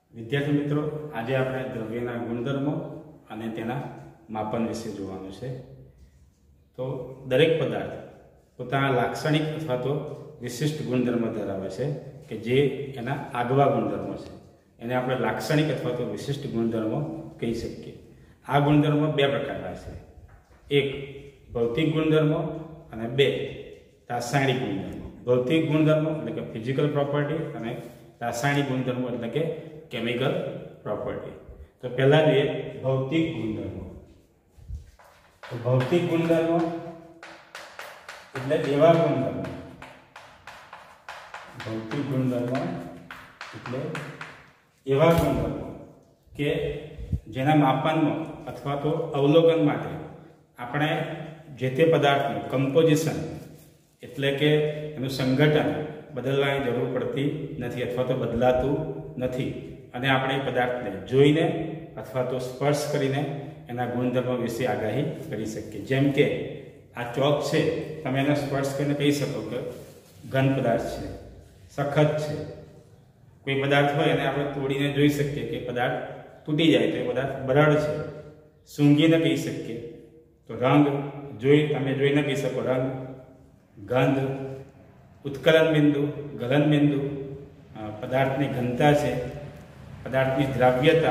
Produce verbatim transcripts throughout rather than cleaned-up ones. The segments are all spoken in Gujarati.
વિદ્યાર્થી મિત્રો, આજે આપણે દ્રવ્યના ગુણધર્મો અને તેના માપન વિશે જોવાનું છે। તો દરેક પદાર્થ પોતાના લાક્ષણિક અથવા તો વિશિષ્ટ ગુણધર્મ ધરાવે છે કે જે એના આગવા ગુણધર્મો છે, એને આપણે લાક્ષણિક અથવા તો વિશિષ્ટ ગુણધર્મો કહી શકીએ। આ ગુણધર્મો બે પ્રકારના છે, એક ભૌતિક ગુણધર્મો અને બે રાસાયણિક ગુણધર્મો। ભૌતિક ગુણધર્મો એટલે કે ફિઝિકલ પ્રોપર્ટી અને રાસાયણિક ગુણધર્મો એટલે કે કેમિકલ પ્રોપર્ટી। તો પહેલા જોઈએ ભૌતિક ગુણધર્મો। તો ભૌતિક ગુણધર્મો એટલે એવા ગુણધર્મો ભૌતિક ગુણધર્મો એટલે એવા ગુણધર્મો કે જેના માપનમાં અથવા તો અવલોકન માટે આપણે જે તે પદાર્થનું કમ્પોઝિશન એટલે કે એનું સંગઠન બદલવાની જરૂર પડતી નથી અથવા તો બદલાતું નથી, અને આપણે એ પદાર્થને જોઈને અથવા તો સ્પર્શ કરીને એના ગુણધર્મો વિશે આગાહી કરી શકીએ। જેમ કે આ ચોક છે, તમે એને સ્પર્શ કરીને કહી શકો કે ઘન પદાર્થ છે, સખત છે। કોઈ પદાર્થ હોય એને આપણે તોડીને જોઈ શકીએ કે પદાર્થ તૂટી જાય તો એ પદાર્થ બરડ છે, સૂંઘીને કહી શકીએ। તો રંગ જોઈ તમે જોઈને કહી શકો રંગ, ગંધ, ઉત્કલન બિંદુ, ગલન બિંદુ, પદાર્થની ઘનતા છે, પદાર્થની દ્રાવ્યતા,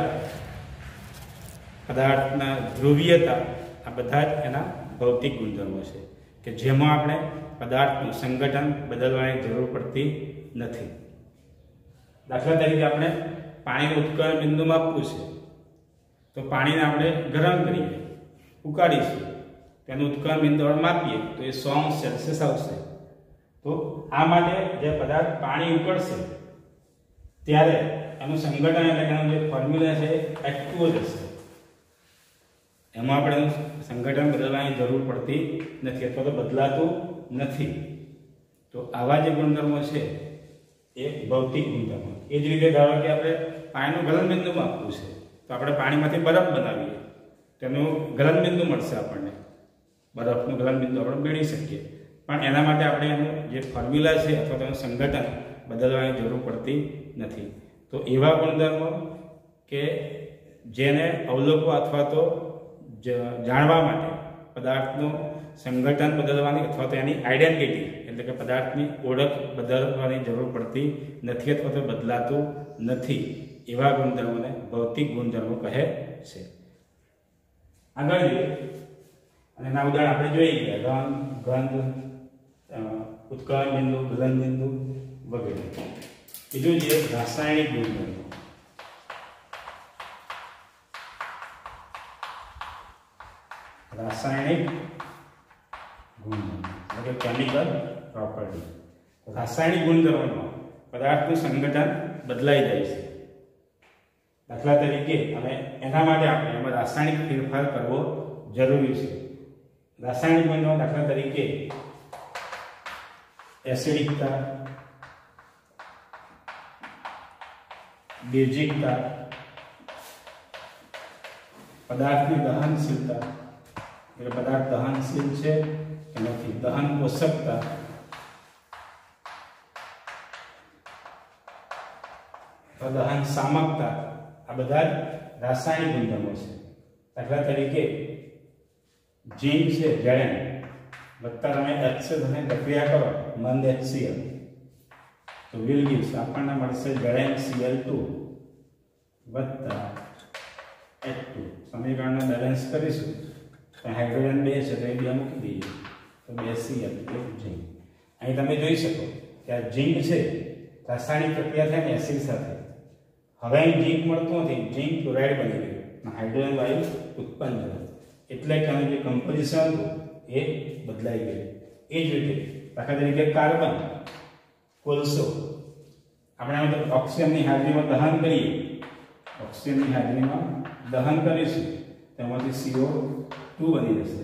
પદાર્થના ધ્રુવીયતા, આ બધા જ એના ભૌતિક ગુણધર્મો છે કે જેમાં આપણે પદાર્થનું સંગઠન બદલવાની જરૂર પડતી નથી। દાખલા તરીકે આપણે પાણીનું ઉત્કલન બિંદુ માપવું છે તો પાણીને આપણે ગરમ કરીએ, ઉકાળીશું, તેનું ઉત્કલન બિંદુ આપણે માપીએ તો એ સો અંશ સેલ્સિયસ આવશે। તો આ માટે જે પદાર્થ પાણી ઉકળશે ત્યારે એનું સંગઠન એટલે કે એનું જે ફોર્મ્યુલા છે એચ ટુ ઓ જ હશે, એમાં આપણે સંગઠન બદલવાની જરૂર પડતી નથી અથવા તો બદલાતું નથી। તો આવા જે ગુણધર્મો છે એ ભૌતિક ગુણધર્મો। એ જ રીતે ધારો કે આપણે પાણીનું ગલન બિંદુ માપવું છે તો આપણે પાણીમાંથી બરફ બનાવીએ, તેનું ગલન બિંદુ મળશે, આપણને બરફનું ગલન બિંદુ આપણે મેળવી શકીએ, પણ એના માટે આપણે એનું જે ફોર્મ્યુલા છે અથવા તેનું સંગઠન બદલવાની જરૂર પડતી નથી। તો એવા ગુણધર્મો કે જેને અવલોકવા અથવા તો જાણવા માટે પદાર્થનું સંગઠન બદલવાની અથવા તો એની આઈડેન્ટિટી એટલે કે પદાર્થની ઓળખ બદલવાની જરૂર પડતી નથી અથવા તો બદલાતું નથી, એવા ગુણધર્મોને ભૌતિક ગુણધર્મો કહે છે। આગળ જોઈએ અને એના ઉદાહરણ આપણે જોઈ ગયા, રંગ, ગંધ, ઉત્કલન બિંદુ, ગલન બિંદુ વગેરે। બીજું છે રાસાયણિક ગુણધર્મો। રાસાયણિક ગુણધર્મો એટલે કેમિકલ પ્રોપર્ટી। રાસાયણિક ગુણધર્મોમાં પદાર્થનું સંગઠન બદલાઈ જાય છે। દાખલા તરીકે અને એના માટે આપણે એમાં રાસાયણિક ફેરફાર કરવો જરૂરી છે। રાસાયણિક ગુણધર્મો દાખલા તરીકે એસિડિકતા, બેઝિકતા, પદાર્થની દહનશીલતા એટલે પદાર્થ દહનશીલ છે કે નથી, દહન પોષકતા, દહન સામકતા, આ બધા જ રાસાયણિક ગુણધર્મો છે। દાખલા તરીકે ઝીંક છે, ઝેડએન વત્તા તમે એચસીએલ સાથે પ્રક્રિયા કરો મંદ એચસીએલ તો વિલ ગીવ્સ આપણને મળશે ઝેડએન સીએલ ટુ વત્તા એચ ટુ। સમીકરણને બેલેન્સ કરીશું તો હાઇડ્રોજન બે છે તો એ બે મૂકી દઈએ તો બે સીએલ એક ઝીંક। અહીં તમે જોઈ શકો કે આ ઝીંક છે રાસાયણિક પ્રક્રિયા થાય ને એસિડ સાથે, હવે અહીં ઝીંક મળતું નથી, ઝીંક ક્લોરાઇડ બની ગયું, હાઇડ્રોજન વાયુ ઉત્પન્ન થયો, એટલે કે આનું જે કમ્પોઝિશન હતું એ બદલાઈ ગયું। એ જ રીતે દાખલા તરીકે કાર્બન, કોલસો, આપણે ઓક્સિજનની હાજરીમાં દહન કરીએ, ઓક્સિજનની હાજરીમાં દહન કરીશું તેમાંથી સીઓ ટુ બની જશે।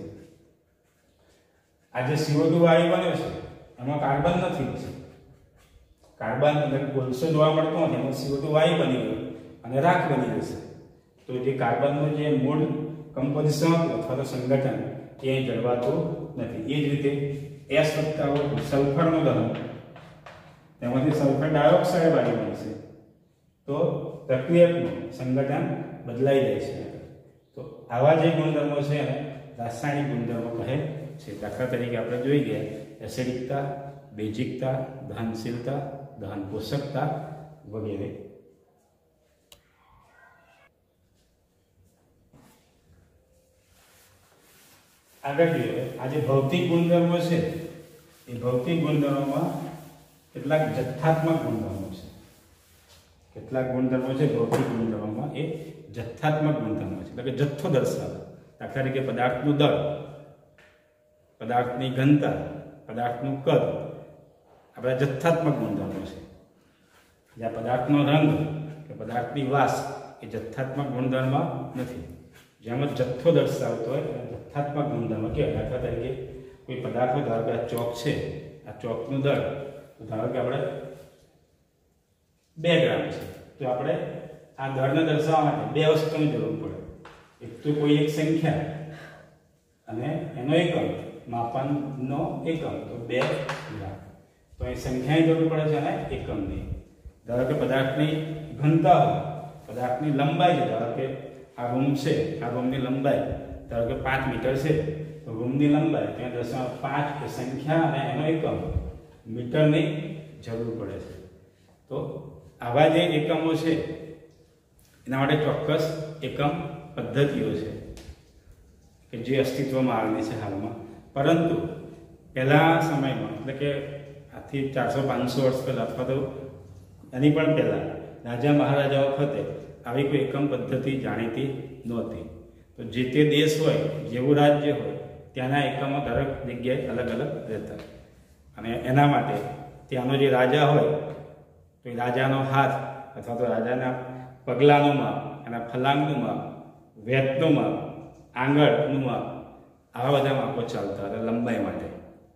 આ જે સીઓ ટુ વાયુ બન્યો છે એમાં કાર્બન નથી, કાર્બન એટલે કોલસો જોવા મળતો નથી, એમાં સીઓ ટુ વાયુ બની ગયો અને રાખ બની જશે। તો જે કાર્બનનું જે મૂળ કમ્પોઝિશન હતું અથવા તો સંગઠન એ જળવાતું નથી। એ જ રીતે એસ વત્તા સલ્ફરનું દહન, તેમાંથી સલ્ફર ડાયોક્સાઇડ વાયુ બનશે તો પ્રક્રિયકનું સંગઠન બદલાઈ જાય છે। તો આવા જે ગુણધર્મો છે એને રાસાયણિક ગુણધર્મો કહે છે। દાખલા તરીકે આપણે જોઈ ગયા એસિડિકતા, બેઝિકતા, દહનશીલતા, દહન પોષકતા વગેરે। આગળ જોઈએ આ જે ભૌતિક ગુણધર્મો છે એ ભૌતિક ગુણધર્મોમાં કેટલાક જથ્થાત્મક ગુણધર્મો છે। કેટલાક ગુણધર્મો છે ભૌતિક ગુણધર્મોમાં એ જથ્થાત્મક ગુણધર્મો છે, એટલે કે જથ્થો દર્શાવે। દાખલા તરીકે પદાર્થનું દળ, પદાર્થની ઘનતા, પદાર્થનું કદ આ બધા જથ્થાત્મક ગુણધર્મો છે। જ્યાં પદાર્થનો રંગ કે પદાર્થની વાસ એ જથ્થાત્મક ગુણધર્મ નથી। જેમાં જથ્થો દર્શાવતો હોય જથ્થાત્મક ગુણધર્મ કહેવાય। દાખલા તરીકે કોઈ પદાર્થ ધારો કે આ ચોક છે, આ ચોકનું દળ ધારો કે આપણે બે ગ્રામ છે, તો આપણે આ દળને દર્શાવવા માટે બે વસ્તુની જરૂર પડે। એક તો કોઈ એક સંખ્યા અને એનો એકમ, માપનનો એકમ, તો બે ગ્રામ, તો એ સંખ્યાની જરૂર પડે છે અને એકમની। ધારો કે પદાર્થની ઘનતા હોય, પદાર્થની લંબાઈ છે, ધારો કે આ રૂમ છે, આ રૂમની લંબાઈ ધારો કે પાંચ મીટર છે, તો રૂમની લંબાઈ ત્યાં દશાંશ પાંચ એ સંખ્યા અને એનો એકમ મીટરની જરૂર પડે છે। તો આવા જે એકમો છે એના માટે ચોક્કસ એકમ પદ્ધતિઓ છે કે જે અસ્તિત્વમાં આવેલી છે હાલમાં। પરંતુ પહેલા સમયમાં એટલે કે આથી ચારસો પાંચસો વર્ષ પહેલાં અથવા તો એની પણ પહેલાં રાજા મહારાજાઓ વખતે આવી કોઈ એકમ પદ્ધતિ જાણીતી નહોતી। તો જે તે દેશ હોય, જેવું રાજ્ય હોય, ત્યાંના એકમો દરેક જગ્યાએ અલગ અલગ રહેતા અને એના માટે ત્યાંનો જે રાજા હોય તો એ રાજાનો હાથ અથવા તો રાજાના પગલાંનું માપ, એના ફલાંગનું માપ, વેતનું માપ, આંગળનું માપ આવા બધા માપો ચાલતા હતા લંબાઈ માટે।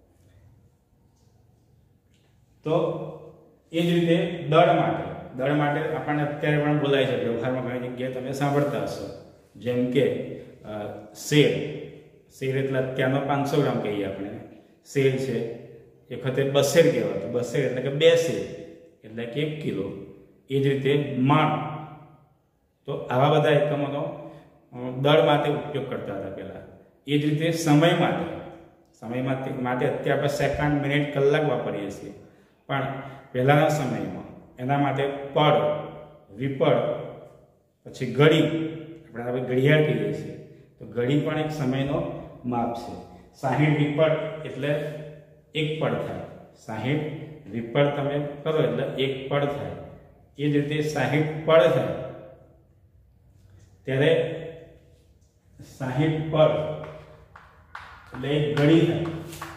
તો એ જ રીતે દળ માટે દળ માટે આપણને અત્યારે પણ બોલાય છે, વ્યવહારમાં ઘણી જગ્યાએ તમે સાંભળતા હશો, જેમ કે શેર શેર એટલે અત્યારનો પાંચસો ગ્રામ કહીએ આપણે, શેર છે એ વખતે બસેર કહેવાતું, બસેર એટલે કે બે શેર એટલે કે એક કિલો। એ જ રીતે માણ, તો આવા બધા એકમોનો દળ માટે ઉપયોગ કરતા હતા પહેલાં। એ જ રીતે સમય માટે સમય માટે માટે અત્યારે આપણે સેકન્ડ, મિનિટ, કલાક વાપરીએ છીએ, પણ પહેલાંના સમયમાં એના માટે પડ, વિપડ, પછી ઘડી, આપણે આપણે ઘડિયાળ કહીએ છીએ, તો ઘડી પણ એક સમયનો માપ છે। સાહીઠ વિપડ એટલે એક પડ થાય, સાહીઠ વિપડ તમે કરો એટલે એક પડ થાય। એ જ રીતે સાહીઠ પડ થાય ત્યારે સાહીઠ પડ એટલે એક ઘડી થાય,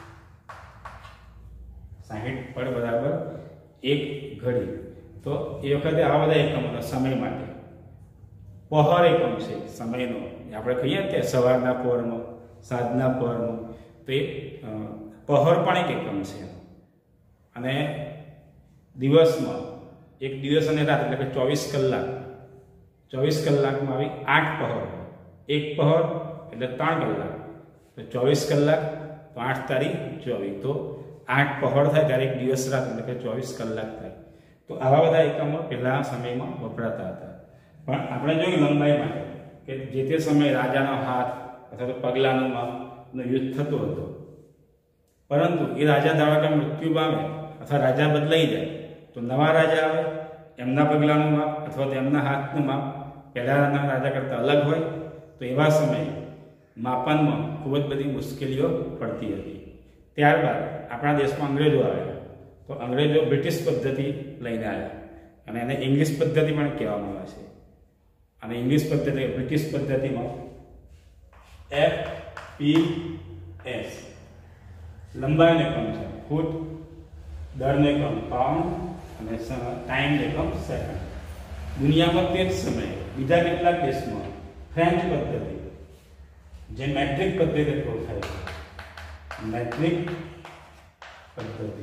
સાહીઠ પડ બરાબર એક ઘડી। તો એ વખતે આવા બધા એકમ હતા સમય માટે। પહોર એકમ છે સમયનો, આપણે કહીએ કે સવારના પહોરમાં, સાંજના પહોરમાં, તો એ પહોર પણ એક એકમ છે। અને દિવસમાં એક દિવસ અને રાત એટલે કે ચોવીસ કલાક, ચોવીસ કલાકમાં આવી આઠ પહોર, એક પહોર એટલે ત્રણ કલાક, તો ચોવીસ કલાક તો આઠ તારીખ ચોવીસ, તો આઠ પહોર થાય ત્યારે એક દિવસ રાત એટલે કે ચોવીસ કલાક થાય। તો આવા બધા એકમો પહેલાના સમયમાં વપરાતા હતા। પણ આપણે જોયું લંબાઈ માટે કે જે તે સમયે રાજાનો હાથ અથવા તો પગલાંનું માપનું યુદ્ધ થતું હતું, પરંતુ એ રાજા ધારો કે મૃત્યુ પામે અથવા રાજા બદલાઈ જાય તો નવા રાજા આવે, એમના પગલાંનું માપ અથવા તો એમના હાથનું માપ પહેલાંના રાજા કરતાં અલગ હોય, તો એવા સમયે માપનમાં ખૂબ જ બધી મુશ્કેલીઓ પડતી હતી। ત્યારબાદ આપણા દેશમાં અંગ્રેજો આવ્યા, તો અંગ્રેજો બ્રિટિશ પદ્ધતિ લઈને આવ્યા અને એને ઇંગ્લિશ પદ્ધતિ પણ કહેવામાં આવે છે। અને ઇંગ્લિશ પદ્ધતિ બ્રિટિશ પદ્ધતિમાં એફ પી એસ લંબાઈનો એકમ છે ફૂટ, દળનો એકમ પાઉન્ડ અને ટાઈમનો એકમ સેકન્ડ। દુનિયામાં તે જ સમયે બીજા કેટલાક દેશમાં ફ્રેન્ચ પદ્ધતિ જે મેટ્રિક પદ્ધતિ ઓળખાય છે, મેટ્રિક પદ્ધતિ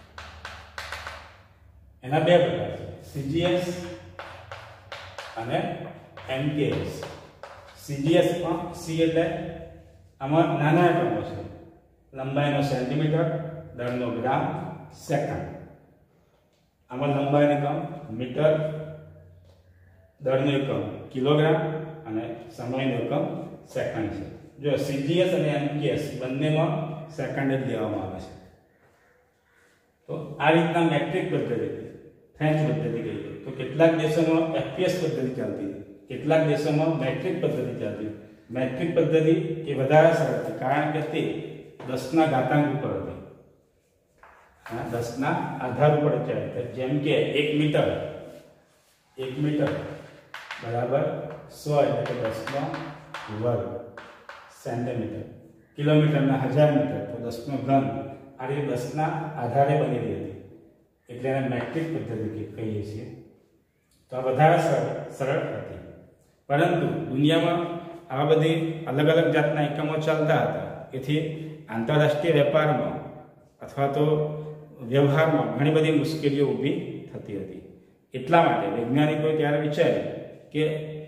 એના બે પ્રકાર છે, સીજીએસ અને એમકેએસ। સીજીએસ માં સી એટલે આમાં નાના એકમો છે, લંબાઈનો સેન્ટીમીટર, દળનો ગ્રામ, સેકન્ડ। આમાં લંબાઈનો એકમ મીટર, દળનો એકમ કિલોગ્રામ અને સમયનો એકમ સેકન્ડ છે. જો સીજીએસ અને એમકેએસ બંનેમાં સેકન્ડ જ લેવામાં આવે છે. તો આ રીતના મેટ્રિક પદ્ધતિ ફ્રેન્ચ પદ્ધતિ કહીએ તો કેટલાક દેશોમાં એફપીએસ પદ્ધતિ ચાલતી હતી, કેટલાક દેશોમાં મેટ્રિક પદ્ધતિ ચાલતી. મેટ્રિક પદ્ધતિ એ વધારે સરળ હતી કારણ કે તે દસના ઘાતાંક ઉપર હતી, દસના આધાર ઉપર ચાલતી. જેમ કે એક મીટર એક મીટર બરાબર સો એટલે કે દસનો વર્ગ સેન્ટીમીટર, કિલોમીટરના હજાર મીટર તો દસનો ઘન. આ રીતે દસના આધારે બનેલી હતી એટલે એને મેટ્રિક પદ્ધતિ કહીએ છીએ. તો આ વધારે સરળ સરળ હતી. પરંતુ દુનિયામાં આવા બધી અલગ અલગ જાતના એકમો ચાલતા હતા, એથી આંતરરાષ્ટ્રીય વેપારમાં અથવા તો વ્યવહારમાં ઘણી બધી મુશ્કેલીઓ ઊભી થતી હતી. એટલા માટે વૈજ્ઞાનિકોએ ત્યારે વિચાર્યું કે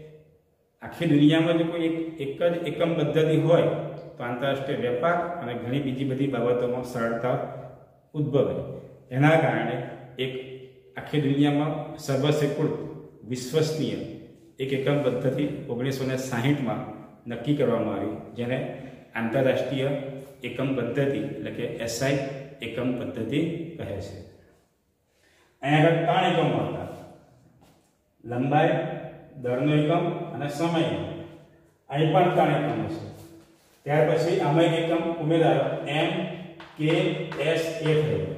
આખી દુનિયામાં જો કોઈ એક એક જ એકમ પદ્ધતિ હોય તો આંતરરાષ્ટ્રીય વેપાર અને ઘણી બીજી બધી બાબતોમાં સરળતા ઉદ્ભવે. એના કારણે એક આખી દુનિયામાં સર્વસ્વીકૃત વિશ્વસનીય એક એકમ પદ્ધતિ ઓગણીસો ને સાહીઠમાં નક્કી કરવામાં આવી, જેને આંતરરાષ્ટ્રીય એકમ પદ્ધતિ એટલે કે એસઆઈ એકમ પદ્ધતિ કહે છે. અહીંયા આગળ ત્રણ એકમો હતા: લંબાઈ, દળનો એકમ અને સમય. અહીં પણ ત્રણ એકમો છે. ત્યાર પછી આમાં એક એકમ ઉમેરાયો, એમ કે એસ એ થયો.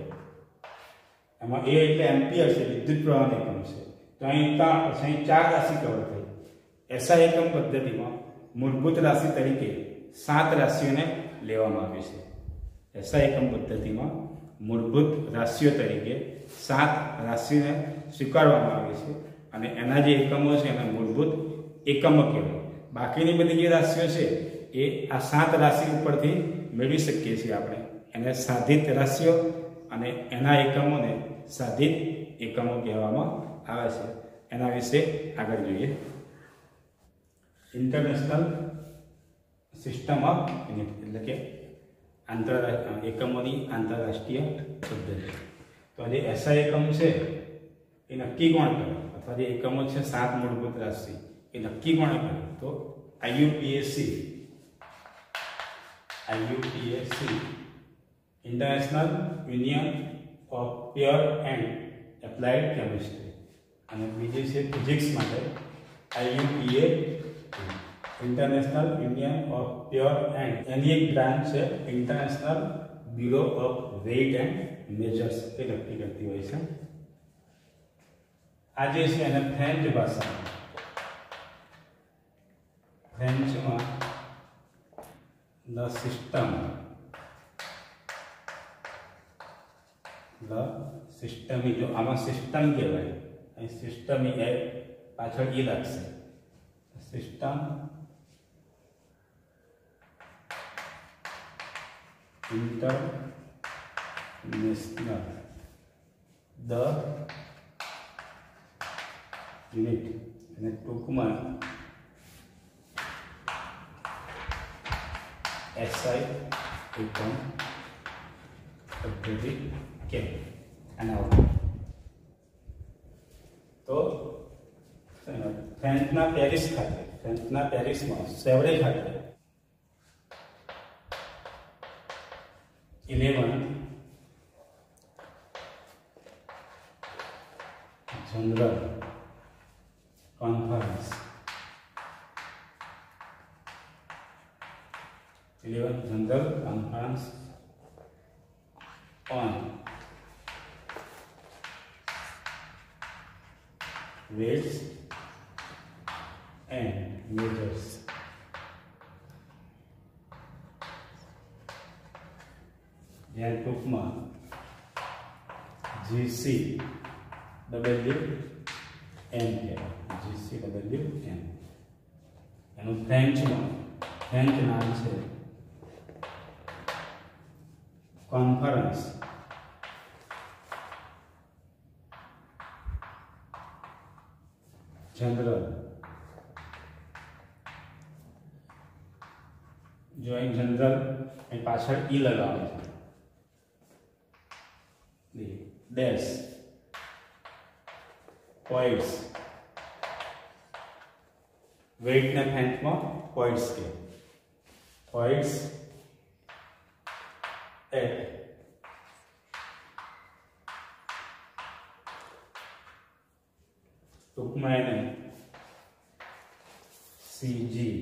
એમાં એ એટલે એમ્પિયર છે, વિદ્યુત પ્રવાહનો એકમ છે. તો અહીં ત્રણ પછી અહીં ચાર રાશિ કવર થઈ. એસઆઈ એકમ પદ્ધતિમાં મૂળભૂત રાશિ તરીકે સાત રાશિઓને લેવામાં આવી છે. એસઆઈ એકમ પદ્ધતિમાં મૂળભૂત રાશિઓ તરીકે સાત રાશિઓને સ્વીકારવામાં આવી છે અને એના જે એકમો છે એના મૂળભૂત એકમો કહેવાય. બાકીની બધી જે રાશિઓ છે એ આ સાત રાશિ ઉપરથી મેળવી શકીએ છીએ આપણે. એને સાધિત રાશિઓ અને એના એકમોને સાધિત એકમો કહેવામાં આવે છે. એના વિશે આગળ જોઈએ. ઇન્ટરનેશનલ સિસ્ટમ ઓફ યુનિટ એટલે કે આંતરરાષ્ટ્રીય એકમોની આંતરરાષ્ટ્રીય પદ્ધતિ. તો જે એસઆઈ એકમ છે એ નક્કી કોણ કરે, અથવા જે એકમો છે સાત મૂળભૂત રાશિ એ નક્કી કોણ કરે? તો I U P A C I U P A C international union of pure and applied chemistry. અને બીજી છે ફિઝિક્સ માટે I U P A international union of pure and. એની એક બ્રાન્ચ છે international bureau of weight and measures, એ નક્કી કરતી હોય છે. આ જે છે એને ફ્રેન્ચ ભાષા ફ્રેન્ચમાં ધ સિસ્ટમ ધ સિસ્ટમી. જો આમાં સિસ્ટમ કહેવાય, અહીં સિસ્ટમી એ પાછળ ઈ લાગશે. સિસ્ટમ ઇન્ટરનેશનલ ધ યુનિટ અને ટૂંકમાં એસઆઈ એકમ પદ્ધતિ કેમ આના ઉપર. તો ફ્રાન્સના પેરિસ ખાતે ફ્રાન્સના પેરિસમાં સેવરે ખાતે eleven general conference eleven general conference on weights and measures જ્યાં ટૂંકમાં જીસી ડબલ્યુ એમ કહેવાય. જીસી ડબલ્યુ એમ એનું ફ્રેન્ચમાં ફ્રેન્ચ નામ છે કોન્ફરન્સ જનરલ. જો અહીં જનરલ અહીં પાછળ ઈ લગાવે છે, ડેશ પોઈન્ટ્સ વેઇટ ને ફ્રેન્ચમાં પોઈન્ટ્સ કે પોઈન્ટ્સ એટ ટૂંકમાં એને સીજી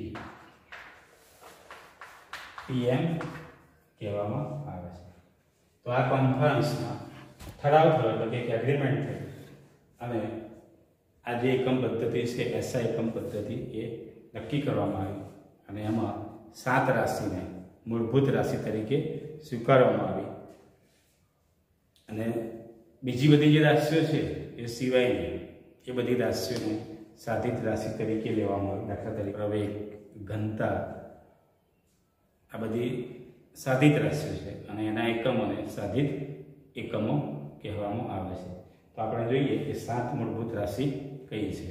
પીએમ કહેવામાં આવે છે. તો આ કોન્ફરન્સમાં ઠરાવ થયો એટલે કે એગ્રીમેન્ટ થઈ અને આ જે એકમ પદ્ધતિ છે એસઆઈ એકમ પદ્ધતિ એ નક્કી કરવામાં આવી અને એમાં સાત રાશિને મૂળભૂત રાશિ તરીકે સ્વીકારવામાં આવી અને બીજી બધી જે રાશિઓ છે એ સિવાયની એ બધી રાશિઓને સાધિત રાશિ તરીકે લેવામાં આવી. દાખલા તરીકે પ્રવેગ, ઘનતા આ બધી સાધિત રાશિઓ છે અને એના એકમોને સાધિત એકમો કહેવામાં આવે છે. તો આપણે જોઈએ કે સાત મૂળભૂત રાશિ કઈ છે.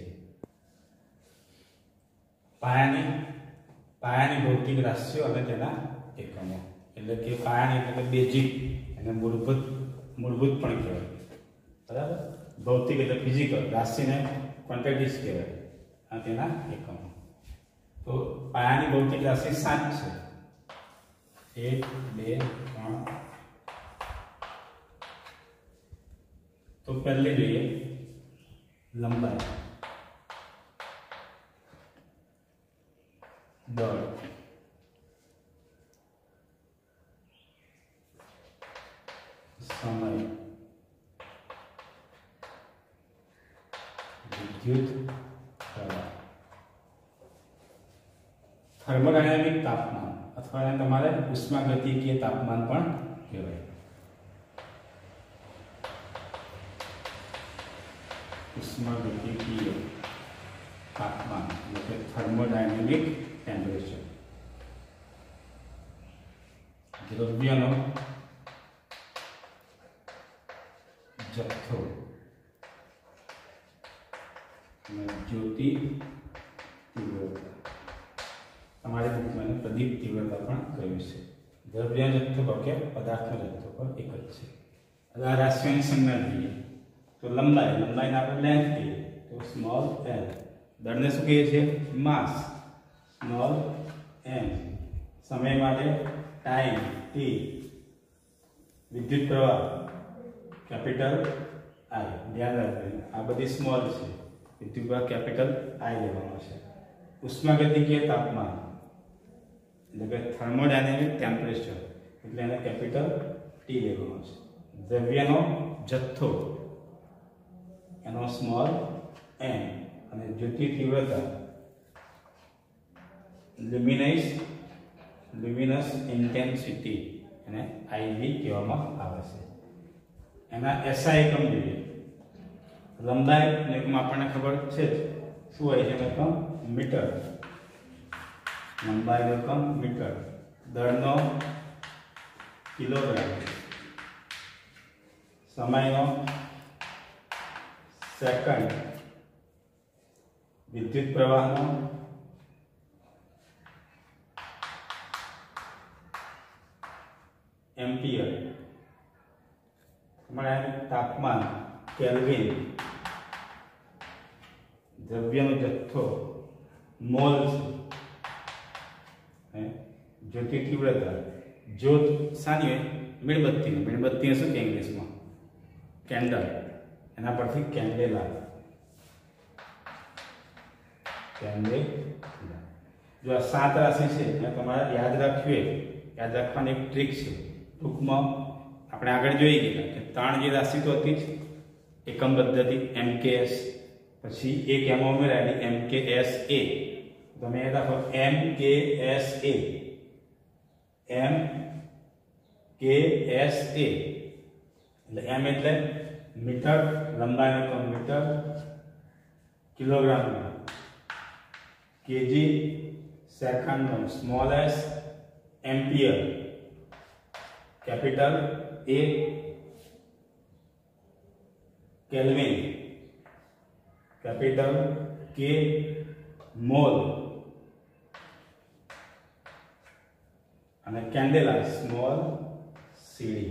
પાયાની પાયાની ભૌતિક રાશિઓ અને તેના એકમો એટલે કે પાયાની એટલે કે બેઝિક અને મૂળભૂત મૂળભૂત પણ કહેવાય. બરાબર. ભૌતિક એટલે ફિઝિકલ, રાશિને ક્વોન્ટિટીઝ કહેવાય અને તેના એકમો. તો પાયાની ભૌતિક રાશિ સાત છે. એક, બે, ત્રણ. તો પહેલી જોઈએ લંબાઈ. દળ, સમય, વિદ્યુત પ્રવાહ, થર્મોડાયનેમિક તાપમાન અથવા એને તમારે ઉષ્માગતિકીય તાપમાન પણ કહેવાય. ઉષ્માગતિકીય તાપમાન એટલે કે થર્મોડાયનેમિક ટેમ્પરેચર. દ્રવ્યનો જથ્થો અને જ્યોતિ તીવ્રતા. તમારી બુકમાં પ્રદીપ તીવ્રતા પણ કહ્યું છે. દ્રવ્ય જથ્થો કે પદાર્થનો જથ્થો પણ એક જ છે. હવે આ રાશિઓની સંજ્ઞા જોઈએ તો લંબાઈ લંબાઈને આપણે લેન્થ કહીએ તો સ્મોલ એલ. દળને શું કહીએ છીએ? Mass, small M. સમય માટે ટાઈમ ટી. વિદ્યુત પ્રવાહ કેપિટલ આઈ. ધ્યાન રાખજો આ બધી સ્મોલ છે. વિદ્યુત પ્રવાહ કેપિટલ આઈ લેવાનો છે. ઉષ્માગતિકીય તાપમાન એટલે કે થર્મોડાયનેમિક ટેમ્પરેચર એટલે એને કેપિટલ ટી લેવાનો છે. દ્રવ્યનો જથ્થો એનો સ્મોલ એમ અને જ્યોતિ તીવ્રતા લ્યુમિનસ લ્યુમિનસ ઇન્ટેન્સિટી એને આઈવી કહેવામાં આવે છે. એના એસઆઈ એકમ જોઈએ. લંબાઈ એકમ આપણને ખબર છે શું હોય છે? એકમ મીટર. લંબાઈ એકમ મીટર. દળનો કિલોગ્રામ. સમયનો સેકન્ડ. વિદ્યુત પ્રવાહનો એમ્પિયર. તમારે તાપમાન કેલ્વિન. દ્રવ્યનો જથ્થો મોલ છે. જ્યોતિ તીવ્રતા. જ્યોત સાની હોય? મીણબત્તી. મીણબત્તી શું કે ઇંગ્લિશમાં? કેન્ડલ. એના પરથી કેન્ડેલા. કેન્ડેલા. જો આ સાત રાશિ છે એ તમારે યાદ રાખવી યાદ રાખવાની એક ટ્રીક છે. ટૂંકમાં આપણે આગળ જોઈ ગયા કે ત્રણ જે રાશિ તો હતી જ એકમ પદ્ધતિ એમકેએસ, પછી એક એમાં ઉમેરાયેલી એમકેએસ એ. તમે એ રાખો એમકેએસ એ. એમ કે એસ એ એટલે એમ એટલે મીટર, લંબાઈનો એકમ મીટર, કિલોગ્રામ, કેજી, સેકન્ડનો small S, ampere capital A, kelvin capital K, mole અને કેન્ડેલા સ્મોલ સીડી.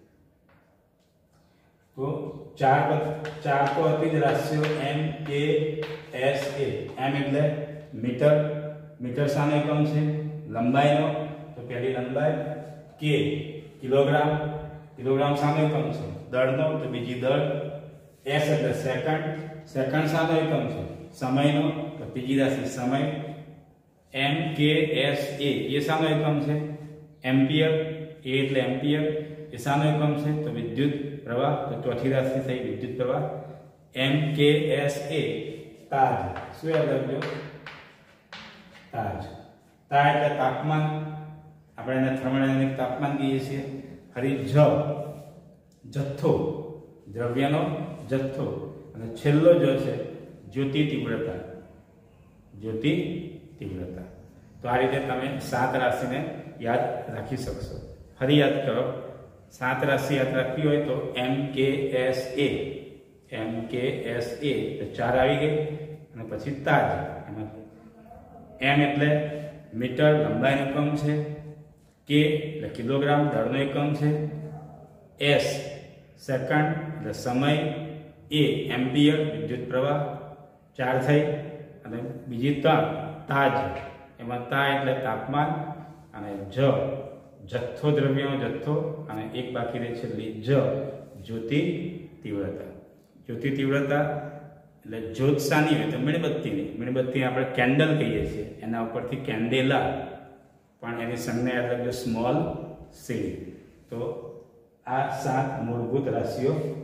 તો ચાર ચાર તો હતી જ રાશિઓ એમ કે એસ એ. એમ એટલે મીટર, મીટર શાનો એકમ છે? લંબાઈનો. તો પહેલી લંબાઈ. કે કિલોગ્રામ, કિલોગ્રામ શાનો એકમ છે? દળનો. તો બીજી દળ. એસ એટલે સેકન્ડ, સેકન્ડ શાનો એકમ છે? સમયનો. તો ત્રીજી રાશિ સમય. એમ કે એસ એ એ શાનો એકમ છે? એમ્પિયર. એ એટલે એમ્પિયર. એ શાનો એકમ છે? તો વિદ્યુત પ્રવાહ. તો ચોથી રાશિ થઈ વિદ્યુત પ્રવાહ. એમ કે એસ એ તાજ. શું યાદ રાખજો? તાજ. તાજ એટલે તાપમાન. આપણે એને થર્મોડાયનેમિક તાપમાન કહીએ છીએ. ફરી જ જથ્થો, દ્રવ્યનો જથ્થો. અને છેલ્લો જો છે જ્યોતિ તીવ્રતા. જ્યોતિ તીવ્રતા. તો આ રીતે તમે સાત રાશિને યાદ રાખી શકશો. ફરી યાદ કરો. સાત રાશિ યાદ રાખવી હોય તો એમ કે એસ એ, એમ કે એસ એ તો ચાર આવી ગઈ. અને પછી તાજ. એમાં એમ એટલે મીટર લંબાઈનો એકમ છે. કે એટલે કિલોગ્રામ દળનો એકમ છે. એસ સેકન્ડ એટલે સમય. એ એમ્પિયર વિદ્યુત પ્રવાહ. ચાર થઈ. અને બીજી ત્રણ તાજ. એમાં તા એટલે તાપમાન. અને જ જથ્થો, દ્રવ્યનો જથ્થો. અને એક બાકી રહે છે જ જ્યોતિ તીવ્રતા. જ્યોતિ તીવ્રતા એટલે જ્યોત શાની હોય તો મીણબત્તીની. મીણબત્તી આપણે કેન્ડલ કહીએ છીએ. એના ઉપરથી કેન્ડેલા, પણ એની સંજ્ઞા યાદ રાખજો સ્મોલ સી. તો આ સાત મૂળભૂત રાશિઓ